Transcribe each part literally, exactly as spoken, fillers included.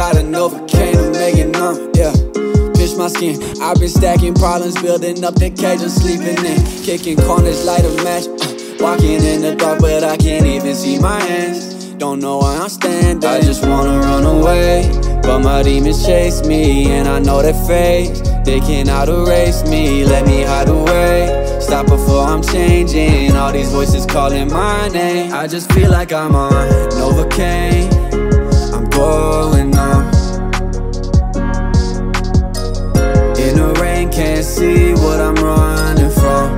shot of Novocaine to make it numb, yeah. Pitch my skin, I've been stacking problems, building up the cage I'm sleeping in. Kicking corners, light a match, uh, walking in the dark, but I can't even see my hands. Don't know where I'm standing. I just wanna run away, but my demons chase me, and I know they're fake. They cannot erase me, let me hide away. Stop before I'm changing, all these voices calling my name. I just feel like I'm on Novocaine, I'm going numb. In the rain, can't see what I'm running from.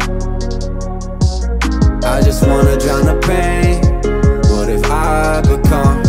I just wanna drown the pain. What if I become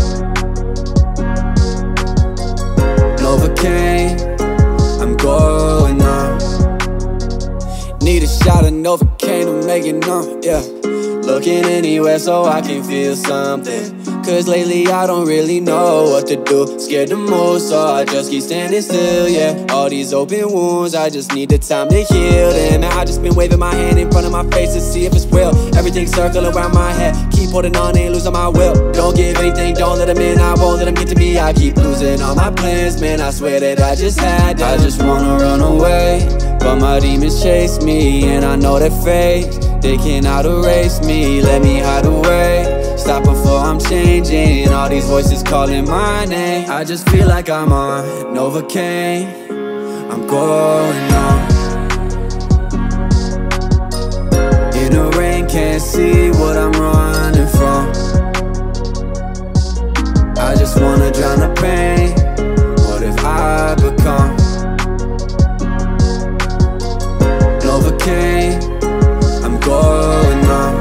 Novocaine? I'm going numb. Need a shot of Novocaine to make it numb, yeah. Looking anywhere so I can feel something, cause lately I don't really know what to do. Scared to move, so I just keep standing still, yeah. All these open wounds, I just need the time to heal them. I just been waving my hand in front of my face to see if it's real. Everything circle around my head, keep holding on, ain't losing my will. Don't give anything, don't let them in, I won't let them get to me. I keep losing all my plans, man, I swear that I just had to. I just wanna run away, but my demons chase me, and I know they're fake. They cannot erase me, let me hide away. Stop before I'm changing, all these voices calling my name. I just feel like I'm on Novocaine, I'm going numb. In the rain, can't see what I'm running from. I just wanna drown the pain. What if I become Novocaine? I'm going numb.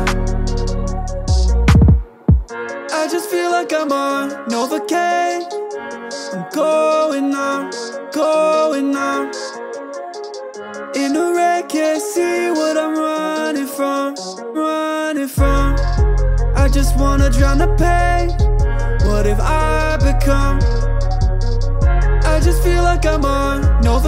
I just feel like I'm on Novocaine, I'm going numb, going numb. In the rain, can't see what I'm running from, running from. I just wanna drown the pain. What if I become? I just feel like I'm on Novocaine.